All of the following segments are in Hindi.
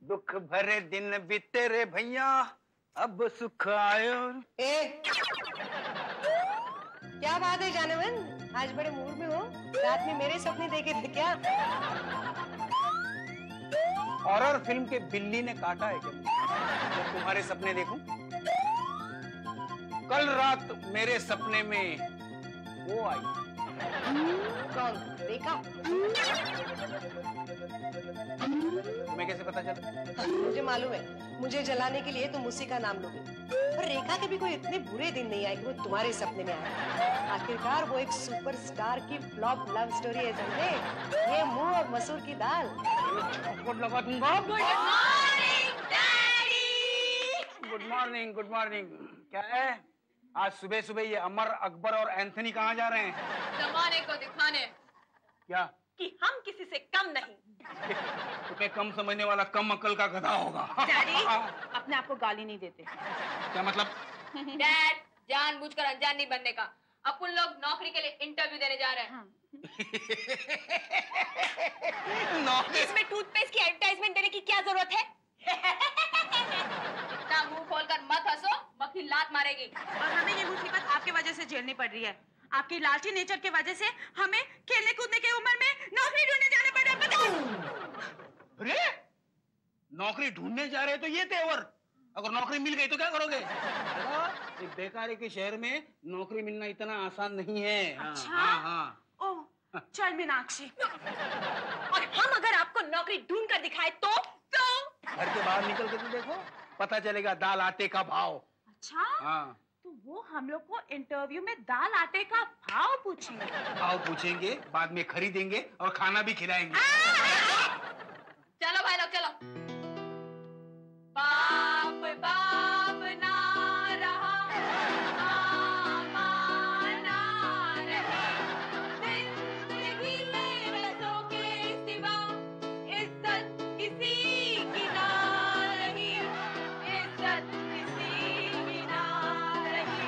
दुख भरे दिन बीते रे भैया, अब सुख आयो। क्या बात है जानवन, आज बड़े मूड में हो? रात में मेरे सपने देखे थे क्या? हॉरर फिल्म के बिल्ली ने काटा है क्या जब तुम्हारे सपने देखूं? कल रात मेरे सपने में वो आई। कौन? देखा? तुम्हें कैसे पता चला? मुझे मालूम है, मुझे जलाने के लिए तुम उसी का नाम लोगे। पर रेखा के भी कोई इतने बुरे दिन नहीं आए कि वो तुम्हारे सपने में आए। आखिरकार वो एक सुपरस्टार की फ्लॉप लव स्टोरी है, समझे? ये मुंह और मसूर की दाल। चौपट लगा दूंगा। Good morning daddy. Good morning, good morning. क्या है आज सुबह सुबह ये अमर, अकबर और एंथनी कहाँ जा रहे हैं? जमाने को दिखाने। क्या? कि हम किसी से कम नहीं। तुम्हें कम समझने वाला कम अकल का गधा होगा। डैडी, अपने आप को गाली नहीं देते। क्या मतलब? डैड, जानबूझकर अनजान नहीं बनने का। अपन लोग नौकरी के लिए इंटरव्यू देने जा रहे हैं। इसमें टूथपेस्ट की एडवर्टाइजमेंट देने की क्या जरूरत है? इतना मुंह खोलकर मत हंसो, मक्खी लात मारेगी। और हमें ये मुसीबत आपकी वजह से झेलनी पड़ रही है। आपकी लालची नेचर की वजह से हमें खेलने कूदने की उम्र में नौकरी ढूंढने जाना पड़ रहा है। अरे नौकरी ढूंढने जा रहे तो ये तेवर, अगर नौकरी मिल गई तो क्या करोगे? एक बेकारी के शहर में नौकरी मिलना इतना आसान नहीं है। अच्छा? हाँ। ओह, चल मीनाक्षी। और हम अगर आपको नौकरी ढूंढ कर दिखाए तो घर के बाहर निकल के तो देखो, पता चलेगा दाल आटे का भाव। अच्छा? हाँ। तो वो हम लोग को इंटरव्यू में दाल आटे का भाव पूछेंगे। भाव पूछेंगे, बाद में खरीदेंगे और खाना भी खिलाएंगे। चलो भाई लोग चलो। बाप बाप ना रहा, मामा ना रहे, जिंदगी में रसों के सिवा इज्जत किसी की ना रही, इज्जत किसी की ना रही।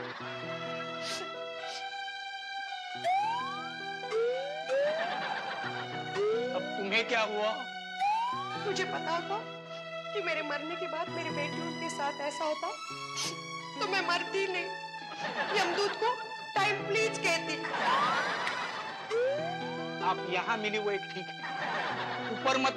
अब तुम्हें क्या हुआ? मुझे पता था कि मेरे मरने के बाद मेरी बेटी उनके साथ ऐसा होता तो मैं मरती नहीं। यमदूत को टाइम प्लीज कहती। आप यहाँ मिली वो एक ठीक है, ऊपर मत।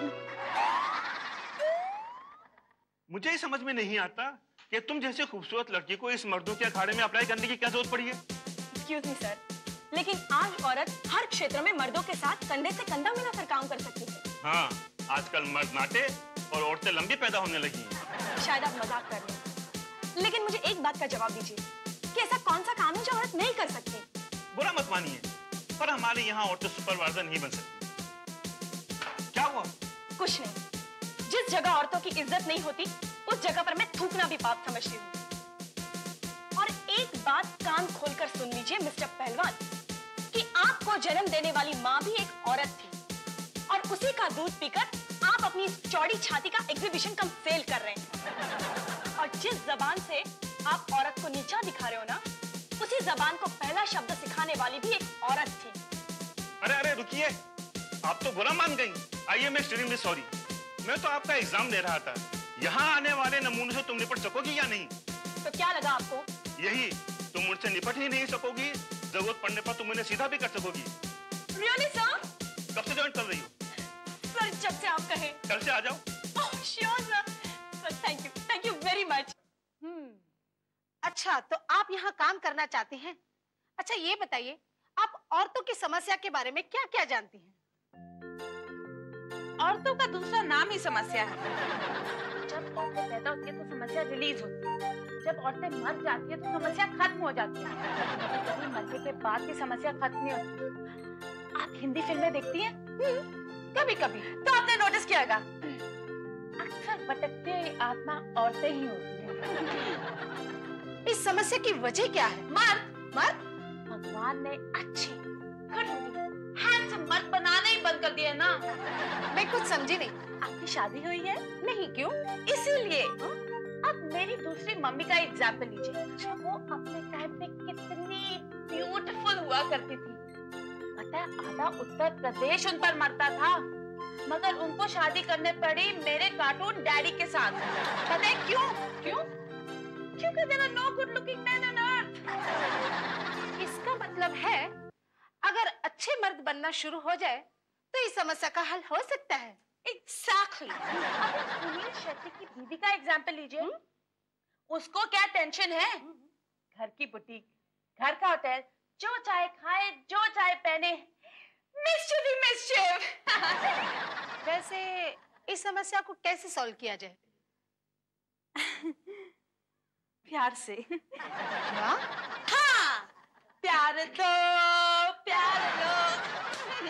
मुझे ही समझ में नहीं आता कि तुम जैसे खूबसूरत लड़की को इस मर्दों के अखाड़े में अप्लाई करने की क्या जरूरत पड़ी है? एक्सक्यूज मी सर, लेकिन आज औरत हर क्षेत्र में मर्दों के साथ कंधे से कंधा मिलाकर काम कर सकती है। हाँ, आजकल मर्द नाटे और औरतें लंबी पैदा होने लगी हैं। शायद आप मजाक कर रहे हैं, लेकिन मुझे एक बात का जवाब दीजिए कि ऐसा कौन सा काम है जो औरत नहीं कर सकती? बुरा मत मानिए, पर हमारे यहाँ औरतें सुपरवाइजर नहीं बन सकती। क्या हुआ? कुछ नहीं। जिस जगह औरतों की इज्जत नहीं होती उस जगह पर मैं थूकना भी पाप समझती हूँ। और एक बात कान खोलकर सुन लीजिए मिस्टर पहलवान, कि आपको जन्म देने वाली माँ भी एक औरत थी और उसी का दूध पीकर आप अपनी चौड़ी छाती का एग्जीबिशन कम सेल कर रहे हैं। और जिस जबान से आप औरत को नीचा दिखा रहे हो ना, उसी जबान को पहला शब्द सिखाने वाली भी एक औरत थी। अरे रुकिए, आप तो बुरा मान गई। I am extremely sorry. मैं तो आपका एग्जाम दे रहा था। यहाँ आने वाले नमूने से तुम निपट सकोगी या नहीं? तो क्या लगा आपको? यही, तुम मुझसे निपट ही नहीं सकोगी, जरूरत पड़ने पर तुम उन्हें सीधा भी कर सकोगी। Really sir? कब से ज्वाइन कर रही हो? सर जब से आप कहें। कल से आ जाओ। Sure sir, thank you very much. अच्छा, तो आप यहाँ काम करना चाहते हैं? अच्छा ये बताइए, आप औरतों की समस्या के बारे में क्या क्या जानती हैं? औरतों का दूसरा नाम ही समस्या है। जब औरतें पैदा होती है तो समस्या रिलीज होती है, जब औरतें मर जाती है तो समस्या खत्म हो जाती है, कभी मरने के बाद भी समस्या खत्म नहीं होती। आप हिंदी फिल्में देखती हैं? कभी कभी। तो आपने नोटिस किया होगा, अक्सर भटकते आत्मा औरतें ही होती हैं। इस समस्या की वजह क्या है? मर्द भगवान ने अच्छे हैंडसम मर्द बनाना ही बंद कर दिया ना। मैं कुछ समझी नहीं। आपकी शादी हुई है? नहीं, क्यों? इसीलिए। अब मेरी दूसरी मम्मी का एग्जाम्पल लीजिए। वो अपने टाइम पे कितनी ब्यूटीफुल हुआ करती थी। पता है, आधा उत्तर प्रदेश उन पर मरता था। मगर उनको शादी करने पड़ी मेरे कार्टून डैडी के साथ। पता है क्यों? क्यों? क्योंकि there are no good looking men on earth। इसका मतलब है अगर अच्छे मर्द बनना शुरू हो जाए तो इस समस्या का हल हो सकता है। Exactly। अब सुनील शेट्टी की बीवी का एग्जाम्पल लीजिए। उसको क्या टेंशन है? घर की बुटीक, घर का होटल, जो चाहे खाए, जो चाहे पहने, मिस्चिफ ही मिस्चिफ। वैसे इस समस्या को कैसे सॉल्व किया जाए? प्यार से। क्या? हाँ, प्यार दो, प्यार दो।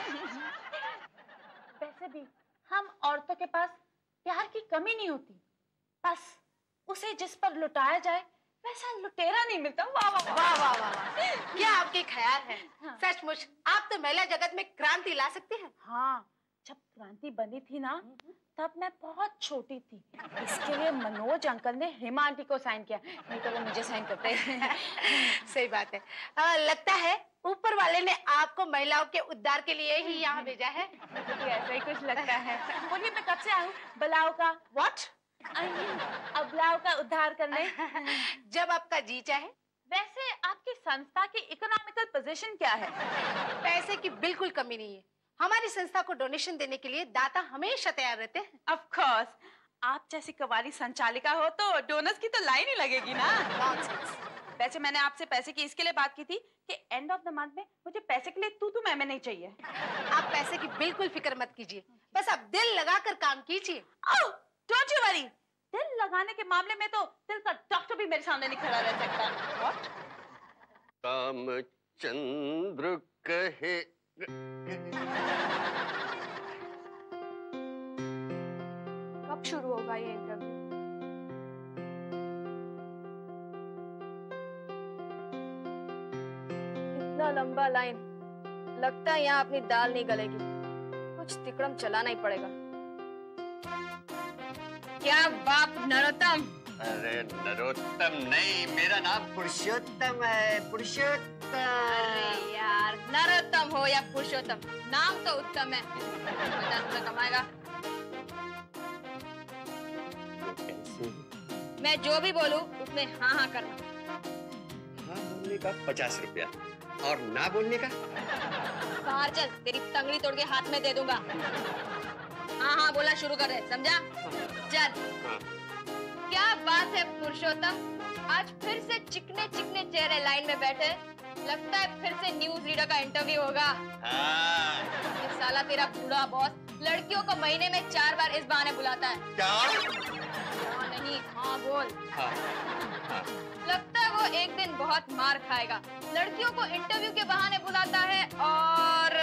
वैसे भी हम औरतों के पास प्यार की कमी नहीं होती, बस उसे जिस पर लुटाया जाए वैसा लुटेरा नहीं मिलता। वाह वाह वाह वाह वाह वाह, क्या आपके ख्याल है। हाँ। सचमुच आप तो महिला जगत में क्रांति ला सकते हैं। हाँ, जब क्रांति बनी थी ना तब मैं बहुत छोटी थी। इसके लिए मनोज अंकल ने हेमा आंटी को साइन किया, नहीं तो वो मुझे साइन करते। सही बात है। लगता है ऊपर वाले ने आपको महिलाओं के उद्धार के लिए ही यहाँ भेजा है। मुझे ऐसा ही कुछ लगता है। बोलिए मैं कब से आऊँ बलाओ का What? अबलाओ का उद्धार करने। जब आपका जी चाहे। वैसे आपकी संस्था की इकोनॉमिकल पोजीशन क्या है? पैसे की बिल्कुल कमी नहीं है। हमारी संस्था को डोनेशन देने के लिए दाता हमेशा तैयार रहते हैं। ऑफ कोर्स, आप जैसी कवाली संचालिका हो तो डोनर्स की तो लाइन ही लगेगी ना। Nonsense। वैसे मैंने आपसे पैसे की इसके लिए बात की थी कि एंड ऑफ द मंथ में मुझे पैसे के लिए तू मैं नहीं चाहिए। आप पैसे की बिल्कुल फिक्र मत कीजिए, बस आप दिल लगाकर काम कीजिए। Oh, don't you worry. दिल लगाने के मामले में तो दिल का डॉक्टर भी मेरे सामने नहीं खड़ा रह सकता। What? रामचंद्र कहे कब शुरू होगा ये इंटरव्यू? इतना लंबा लाइन, लगता है यहाँ अपनी दाल नहीं गलेगी, कुछ तिकड़म चलाना ही पड़ेगा। क्या बाप नरोत्तम? अरे नरोत्तम नहीं, मेरा नाम पुरुषोत्तम है, पुरुषोत्तम। अरे यार, नरोत्तम हो या पुरुषोत्तम, नाम तो उत्तम है। रुपए कमाएगा। मैं जो भी बोलूं उसमें हाँ हाँ करना। हाँ बोलने का 50 रुपया और ना बोलने का? बाहर चल, तेरी तंगड़ी तोड़ के हाथ में दे दूंगा। हाँ हाँ बोला शुरू कर रहे, समझा? चल। हाँ। क्या बात है पुरुषोत्तम, आज फिर से चिकने चिकने चेहरे लाइन में बैठे। लगता है फिर से न्यूज रीडर का इंटरव्यू होगा। हाँ। ये साला तेरा बूढ़ा बॉस लड़कियों को महीने में 4 बार इस बहाने बुलाता है। क्या? हाँ नहीं, हाँ बोल। हाँ। हाँ। लगता है वो एक दिन बहुत मार खाएगा। लड़कियों को इंटरव्यू के बहाने बुलाता है और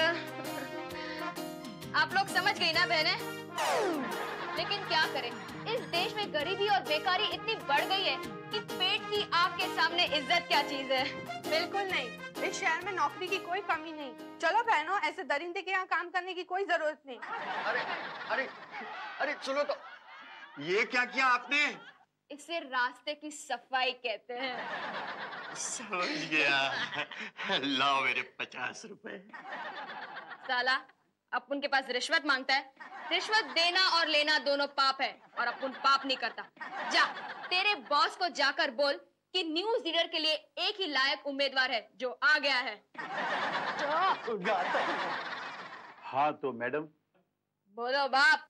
आप लोग समझ गई ना बहने? लेकिन क्या करें, इस देश में गरीबी और बेकारी इतनी बढ़ गई है कि पेट की आग के सामने इज्जत क्या चीज है। बिल्कुल नहीं, इस शहर में नौकरी की कोई कमी नहीं। चलो बहनों, ऐसे दरिंदे के यहाँ काम करने की कोई जरूरत नहीं। अरे अरे अरे सुनो तो, ये क्या किया आपने? इसे रास्ते की सफाई कहते हैं। समझ गया। लाओ मेरे 50 रुपए। साला अपुन के पास रिश्वत मांगता है। रिश्वत देना और लेना दोनों पाप है और अपुन पाप नहीं करता। जा, तेरे बॉस को जाकर बोल कि न्यूज रीडर के लिए एक ही लायक उम्मीदवार है जो आ गया है। हाँ तो मैडम। बोलो बाप।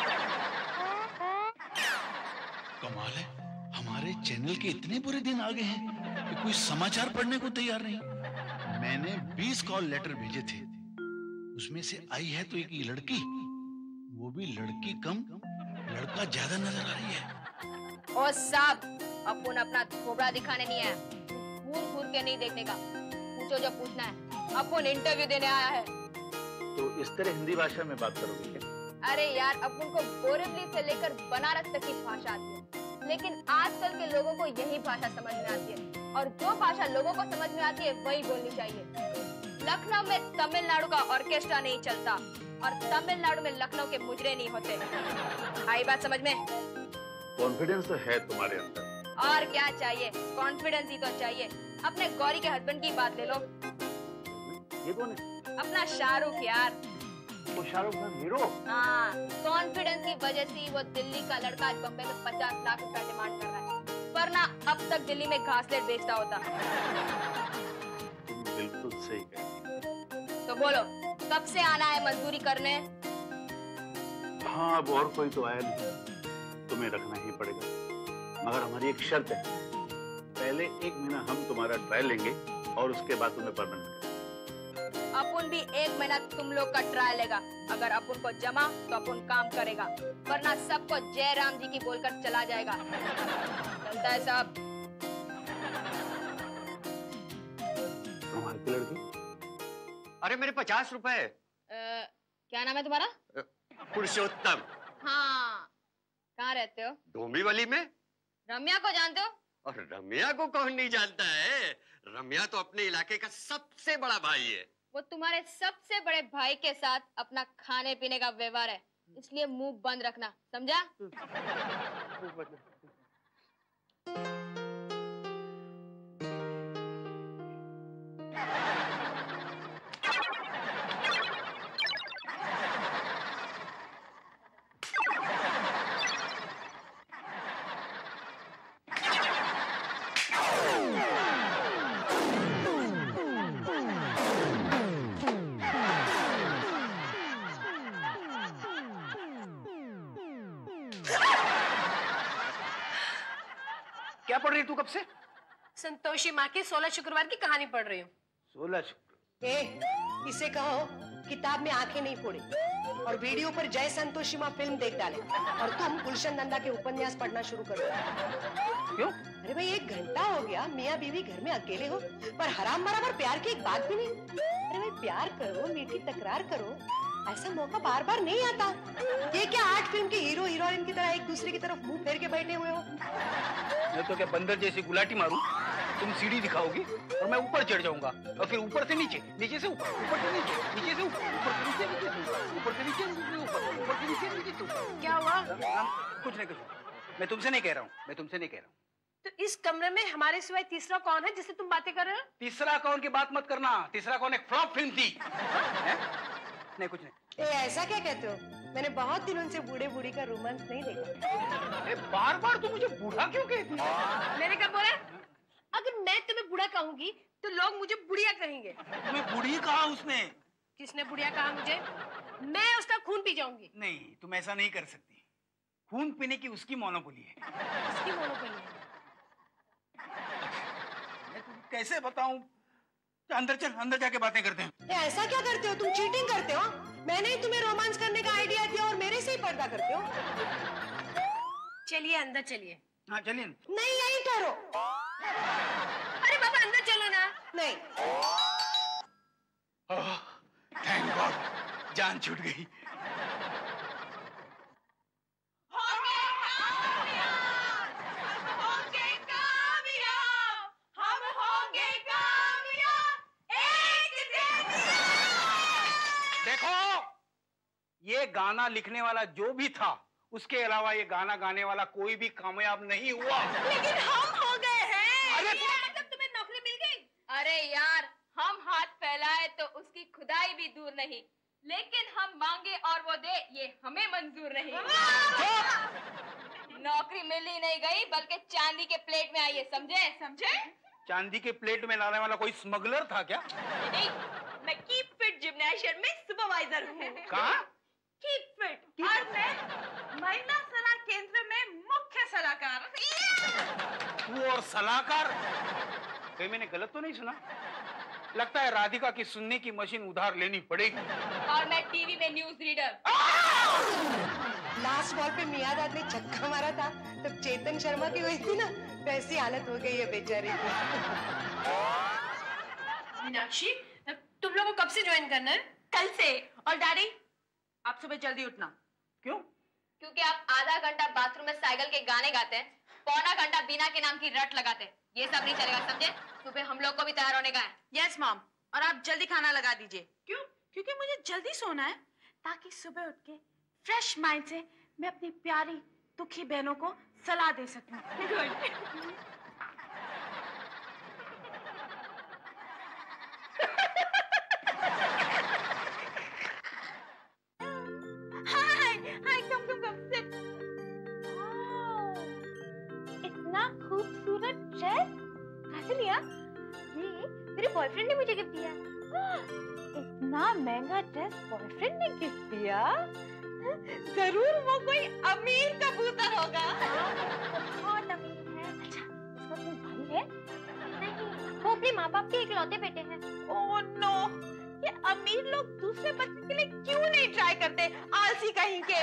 कमाल है, हमारे चैनल के इतने बुरे दिन आ गए हैं कि कोई समाचार पढ़ने को तैयार नहीं। मैंने 20 कॉल लेटर भेजे थे, उसमें से आई है तो एक लड़की, वो भी लड़की कम लड़का ज्यादा नजर आ रही है। ओ साहब, अपुन अपना थोबड़ा दिखाने नहीं आया, घूर घूर के नहीं देखने का। पूछो जो पूछना है, अपुन इंटरव्यू देने आया है। तो इस तरह हिंदी भाषा में बात करोगे क्या? अरे यार, अपुन को बोरिवली से लेकर बनारस तक की भाषा आती है, लेकिन आजकल के लोगों को यही भाषा समझ में आती है और जो भाषा लोगों को समझ में आती है वही बोलनी चाहिए। लखनऊ में तमिलनाडु का ऑर्केस्ट्रा नहीं चलता और तमिलनाडु में लखनऊ के मुजरे नहीं होते। आई बात समझ में? कॉन्फिडेंस तो है तुम्हारे अंदर। और क्या चाहिए, कॉन्फिडेंस ही तो चाहिए। अपने गौरी के हस्बैंड की बात ले लो। ये कौन है? अपना शाहरुख यार। वो शाहरुख खान हीरो? हाँ, कॉन्फिडेंस की वजह से वो दिल्ली का लड़का बॉम्बे में 50 लाख रुपया डिमांड कर रहा है, वरना अब तक दिल्ली में घासलेट बेचता होता। बिल्कुल सही कह। तो बोलो, कब से आना है मजदूरी करने? हाँ, अब और कोई तो आया नहीं, तुम्हें रखना ही पड़ेगा, मगर हमारी एक शर्त है, पहले 1 महीना हम तुम्हारा ट्रायल लेंगे और उसके बाद तुम्हें परमानेंट करेंगे। अपुन भी 1 महीना तुम लोग का ट्रायल लेगा, अगर अपुन को जमा तो अपुन काम करेगा, वरना सबको जय राम जी की बोलकर चला जाएगा। चलता है साहब। तुम्हारी लड़की? अरे मेरे 50 रुपए। क्या नाम है तुम्हारा? पुरुषोत्तम। हाँ, कहाँ रहते हो? डोंबिवली में। रम्या को जानते हो? और रम्या को कौन नहीं जानता है, रम्या तो अपने इलाके का सबसे बड़ा भाई है। वो तुम्हारे सबसे बड़े भाई के साथ अपना खाने पीने का व्यवहार है, इसलिए मुंह बंद रखना, समझा? क्या पढ़ रही तू कब से? संतोषी माँ की 16 शुक्रवार की कहानी पढ़ रही हूँ। 16 शुक्रवार। इसे कहो किताब में आंखें नहीं फोड़े और वीडियो पर जय संतोषी माँ फिल्म देख डाले और तुम गुलशन नंदा के उपन्यास पढ़ना शुरू करो। क्यों? अरे भाई 1 घंटा हो गया, मियाँ बीवी घर में अकेले हो, पर हराम बराबर प्यार की एक बात भी नहीं। अरे भाई प्यार करो, मीठी तकरार करो, ऐसा मौका बार बार नहीं आता। ये क्या 8 फिल्म के हीरो हीरोइन की तरह एक दूसरे की तरफ मुंह फेर के बैठे हुए हो? मैं तो क्या बंदर जैसी गुलाटी मारूं? तुम सीढ़ी दिखाओगी और मैं ऊपर चढ़ जाऊंगा और फिर ऊपर से नीचे, नीचे से ऊपर, ऊपर से नीचे, नीचे से ऊपर, ऊपर से नीचे, नीचे से ऊपर, ऊपर से नीचे, नीचे से ऊपर, ऊपर से नीचे, नीचे से ऊपर। क्या हुआ? कुछ नहीं, कुछ नहीं। मैं तुमसे नहीं कह रहा हूँ, मैं तुमसे नहीं कह रहा हूँ। तो इस कमरे में हमारे सिवाय तीसरा कौन है जिससे तुम बातें कर रहे हो? तीसरा कौन की बात मत करना, तीसरा कौन एक फ्लॉप फिल्म थी। नहीं कुछ नहीं। ऐसा क्या कहते हो? मैंने बहुत दिनों से बूढ़े बूढ़ी का रोमांस नहीं देखा। बार बार तुम मुझे बूढ़ा क्यों कहती हो? मैंने क्या बोला? अगर मैं तुम्हें बूढ़ा कहूंगी तो लोग मुझे बुढ़िया कहेंगे। तुम्हें बूढ़ी कहा उसने? किसने बुढ़िया कहा मुझे? मैं उसका खून पी जाऊंगी। नहीं, तुम ऐसा नहीं कर सकती। खून पीने की उसकी मोनोपोली है। उसकी मोनोपोली है? मैं तुझे कैसे बताऊं? अंदर चल, अंदर जाके बातें करते हैं। ऐसा क्या करते हो तुम? चीटिंग करते हो? मैंने ही तुम्हें रोमांस करने का आइडिया दिया और मेरे से ही पर्दा करते हो। चलिए अंदर चलिए। हाँ चलिए। नहीं यहीं ठहरो। अरे बाबा अंदर चलो ना। नहीं। थैंक गॉड, जान छूट गई। ये गाना लिखने वाला जो भी था, उसके अलावा ये गाना गाने वाला कोई भी कामयाब नहीं हुआ। लेकिन हम हो गए हैं। अरे मतलब तुम्हें नौकरी मिल गई? अरे यार, हम हाथ फैलाए तो उसकी खुदाई भी दूर नहीं, लेकिन हम मांगे और वो दे, ये हमें मंजूर नहीं। नौकरी मिल ही नहीं गई, बल्कि चांदी के प्लेट में आई है, समझे? समझे? चांदी के प्लेट में लाने वाला कोई स्मगलर था क्या? नहीं, मैं कीप फिट जिम्नाशियम में सुपरवाइजर हूँ। कहाँ? Keep fit. और मैं महिला सलाह केंद्र में मुख्य सलाहकार। तू और सलाहकार? कहीं मैंने गलत तो नहीं सुना? लगता है राधिका की सुनने की मशीन उधार लेनी पड़ेगी। और मैं टीवी में न्यूज रीडर। लास्ट बॉल पे मियादाद ने छक्का मारा था तब चेतन शर्मा की हुई थी ना, वैसी हालत हो गई है बेचारे की। मीनाक्षी, तुम लोगों को कब से ज्वाइन करना है? कल से। और डैडी, आप सुबह जल्दी उठना। क्यों? क्योंकि आप आधा घंटा बाथरूम में साइकिल के गाने गाते हैं, पौना घंटा बीना के नाम की रट लगाते हैं। ये सब नहीं चलेगा, समझे? सुबह हम लोग को भी तैयार होने का है। यस मॉम, और आप जल्दी खाना लगा दीजिए। क्यों? क्योंकि मुझे जल्दी सोना है, ताकि सुबह उठ के फ्रेश माइंड से मैं अपनी प्यारी दुखी बहनों को सलाह दे सकूं। लिया? ये मेरे बॉयफ्रेंड ने मुझे गिफ्ट दिया। इतना महंगा ड्रेस बॉयफ्रेंड ने गिफ्ट दिया? जरूर वो कोई अमीर कबूतर होगा। बहुत अमीर है। अच्छा, उसका कोई भाई है? नहीं, वो अपने माँ बाप के इकलौते बेटे हैं। ओह नो, ये अमीर लोग दूसरे बच्चे के लिए क्यों नहीं ट्राई करते? आलसी कहीं के।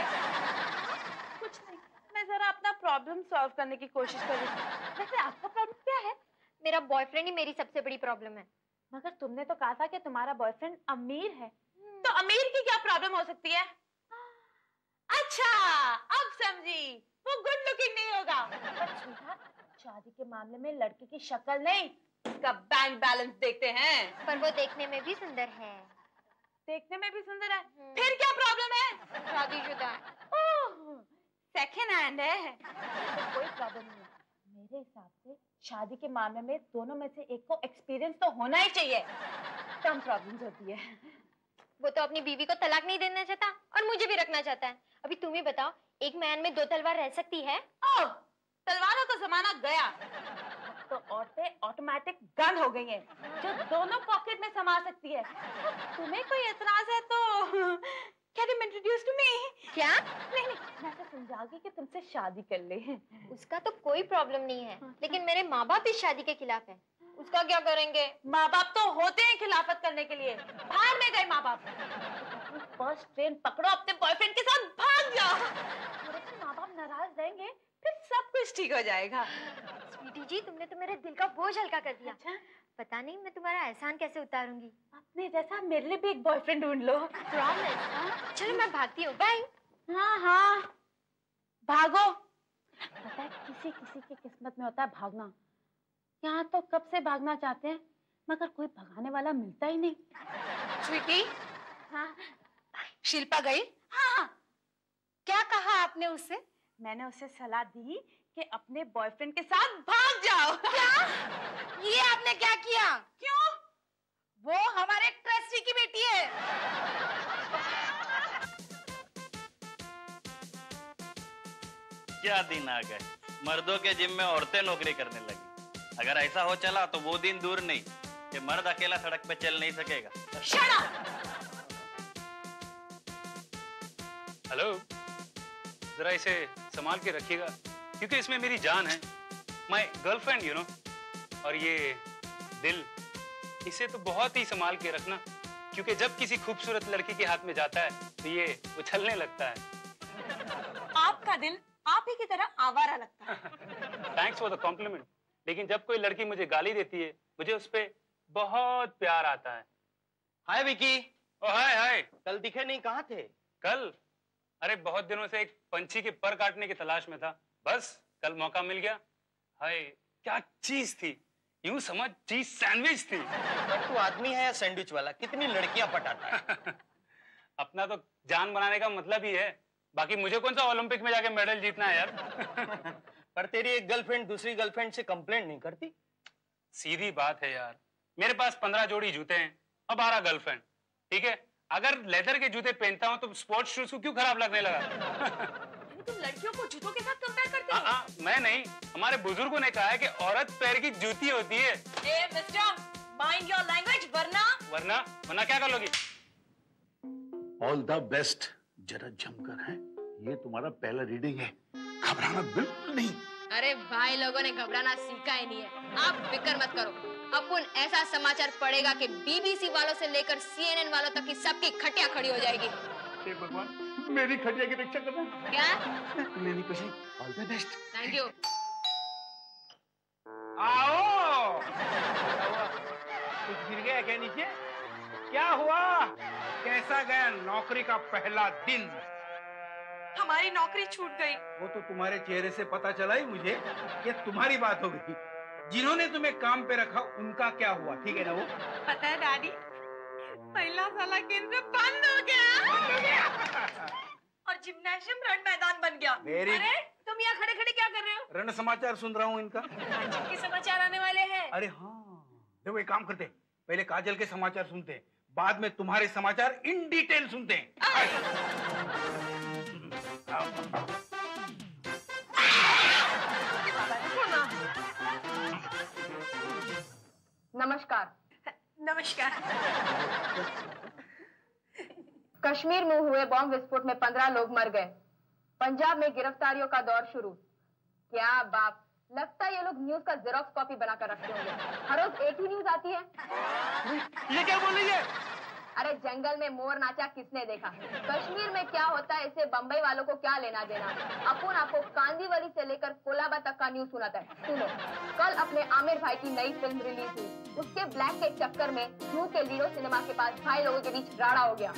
कुछ नहीं, मैं जरा अपना प्रॉब्लम सॉल्व करने की कोशिश कर रही हूँ। वैसे आपका प्रॉब्लम क्या है? मेरा बॉयफ्रेंड ही मेरी सबसे बड़ी प्रॉब्लम है। मगर तुमने तो कहा था कि तुम्हारा बॉयफ्रेंड अमीर है। तो अमीर की क्या प्रॉब्लम हो सकती है? अच्छा, अब समझी, वो गुड लुकिंग नहीं होगा। पर शादी के मामले में लड़के की शक्ल नहीं, उसका बैंक बैलेंस देखते हैं। पर वो देखने में भी सुंदर है। देखने में भी सुंदर है? फिर क्या प्रॉब्लम है? शादीशुदा है। ओह, सेकेंड हैंड है। तो कोई प्रॉब्लम नहीं है। मेरे हिसाब से शादी के मामले में दोनों में से एक को एक्सपीरियंस तो होना ही चाहिए। कम प्रॉब्लम्स होती है। वो तो अपनी बीवी को तलाक नहीं देना चाहता और मुझे भी रखना चाहता है। अभी तुम ही बताओ, एक मैन में 2 तलवार रह सकती है? ओह, तलवारों का जमाना गया। तो औरतें ऑटोमेटिक गन हो गई हैं, जो दोनों पॉकेट में समा सकती है। तुम्हें कोई एतराज है तो Can you introduce to me? क्या? नहीं, मैं तो समझाऊंगी कि तुमसे शादी कर ले। उसका तो कोई प्रॉब्लम नहीं है, लेकिन मेरे माँ बाप इस शादी के खिलाफ है। उसका क्या करेंगे? माँ बाप तो होते हैं खिलाफत करने के लिए। भाग में गए माँ बाप। फर्स्ट ट्रेन पकड़ो, अपने बॉयफ्रेंड के साथ भाग जाओ। माँ बाप नाराज रहेंगे, फिर सब कुछ ठीक हो जाएगा। स्वीटी जी, तुमने तो मेरे दिल का बोझ हल्का कर दिया। अच्छा? पता नहीं मैं तुम्हारा एहसान कैसे उतारूंगी। अपने जैसा मेरे लिए भी एक बॉयफ्रेंड ढूंढ लो। प्रॉमिस? चलो मैं भागती हूँ, बाय। हाँ हाँ, भागो। पता है, किसी किसी की किस्मत में होता है भागना। यहाँ तो कब से भागना चाहते हैं, मगर कोई भगाने वाला मिलता ही नहीं। स्वीटी, हाँ, शिल्पा गई? हाँ। क्या कहा आपने उससे? मैंने उसे सलाह दी कि अपने बॉयफ्रेंड के साथ भाग जाओ। क्या? ये आपने क्या किया? क्यों? वो हमारे ट्रस्टी की बेटी है। क्या दिन आ गए, मर्दों के जिम में औरतें नौकरी करने लगी। अगर ऐसा हो चला तो वो दिन दूर नहीं कि मर्द अकेला सड़क पे चल नहीं सकेगा। Shut up! हेलो, जरा इसे संभाल के रखिएगा, क्योंकि इसमें मेरी जान है। My girlfriend, you know. और ये दिल, इसे तो बहुत ही संभाल के रखना, क्योंकि जब किसी खूबसूरत लड़की के हाथ में जाता है तो ये उछलने लगता है। आपका दिल आप ही की तरह आवारा लगता है। Thanks for the compliment. लेकिन जब कोई लड़की मुझे गाली देती है, मुझे उस पर बहुत प्यार आता है। हाय विकी। ओ हाय हाय। कल दिखे नहीं, कहाँ थे? कल? अरे बहुत दिनों से एक पंछी के पर काटने की तलाश में था, बस कल मौका मिल गया। हाय, क्या चीज थी, यूं समझ चीज सैंडविच थी। तू आदमी है या सैंडविच वाला? कितनी लड़कियां पटाता है। अपना तो जान बनाने का मतलब ही है, बाकी मुझे कौन सा ओलंपिक में जाके मेडल जीतना है यार। पर तेरी एक गर्लफ्रेंड दूसरी गर्लफ्रेंड से कंप्लेंट नहीं करती? सीधी बात है यार, मेरे पास 15 जोड़ी जूते हैं और 12 गर्लफ्रेंड। ठीक है, अगर लेदर के जूते पहनता हूं तो स्पोर्ट्स शूज को क्यों खराब लगने लगा? तुम लड़कियों को जूतों के साथ कंपेयर करते हो? मैं नहीं, हमारे बुजुर्गों ने कहा है कि औरत पैर की जूती होती है। ए मिस्टर, माइंड योर लैंग्वेज, वरना क्या कर लोगी? All the best. जरा जमकर है, ये तुम्हारा पहला रीडिंग है, घबराना बिल्कुल नहीं। अरे भाई लोगों ने घबराना सीखा ही नहीं है, आप फिक्र मत करो। अपन ऐसा समाचार पड़ेगा कि बीबीसी वालों से लेकर CNN वालों तक की सबकी खटिया खड़ी हो जाएगी। हे भगवान, मेरी खटिया की रक्षा करना। क्या? नहीं कुछ नहीं, all the best. Thank you. आओ। कुछ गिर गया क्या नीचे? क्या हुआ? कैसा गया नौकरी का पहला दिन? हमारी नौकरी छूट गई। वो तो तुम्हारे चेहरे से पता चला ही मुझे कि तुम्हारी बात हो गई। जिन्होंने तुम्हें काम पे रखा उनका क्या हुआ? ठीक है ना वो? पता है डैडी, महिला सलाह केंद्र बंद हो गया और जिम्नाशियम रण मैदान बन गया। अरे तुम यहाँ खड़े खड़े क्या कर रहे हो? रण समाचार सुन रहा हूँ इनका। काजल के समाचार आने वाले हैं। अरे हाँ, देखो एक काम करते, पहले काजल के समाचार सुनते हैं, बाद में तुम्हारे समाचार इन डिटेल सुनते हैं। नमस्कार। कश्मीर में हुए बॉम्ब विस्फोट में 15 लोग मर गए। पंजाब में गिरफ्तारियों का दौर शुरू। क्या बाप, लगता है ये लोग न्यूज का जेरोक्स कॉपी बनाकर रखते होंगे। हर रोज एक ही न्यूज आती है। ये क्या बोल रही है? अरे जंगल में मोर नाचा किसने देखा? कश्मीर में क्या होता है इससे बंबई वालों को क्या लेना देना? अपन आपको कांदीवली से लेकर कोलाबा तक का न्यूज सुनाता है। सुनो, कल अपने आमिर भाई की नई फिल्म रिलीज हुई। उसके ब्लैक के चक्कर में जू के लीडो सिनेमा के पास भाई लोगों के बीच राड़ा हो गया।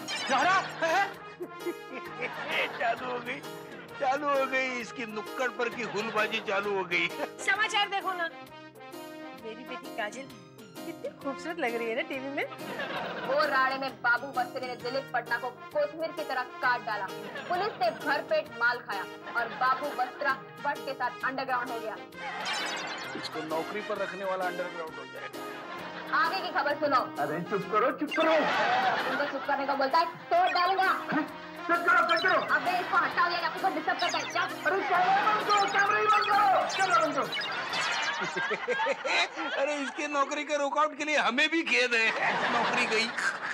चालू हो गई इसकी नुक्कड़ पर की हुलबाजी चालू हो गई। समाचार देखो ना, मेरी बेटी काजल कितनी खूबसूरत लग रही है ना टीवी में। वो राड़े में बाबू बस्त्री ने दिलीप पटना को कोसमीर की तरह काट डाला। पुलिस ने भरपेट माल खाया और बाबू बस्त्रा बट के साथ अंडरग्राउंड हो गया। इसको नौकरी पर रखने वाला अंडरग्राउंड हो जाएगा। आगे की खबर सुनो। अरे चुप करो, चुप करो। तुमको चुप करने को बोलता है तोड़ डालूंगा। चुप करो, चुप करो। अबे इसको हटाओ, ये आपको डिस्टर्ब करता है। अरे कैमरा बंद करो, कैमरा ही बंद करो, कैमरा बंद करो। अरे इसके नौकरी के रुकावट के लिए हमें भी खेद है। नौकरी गई।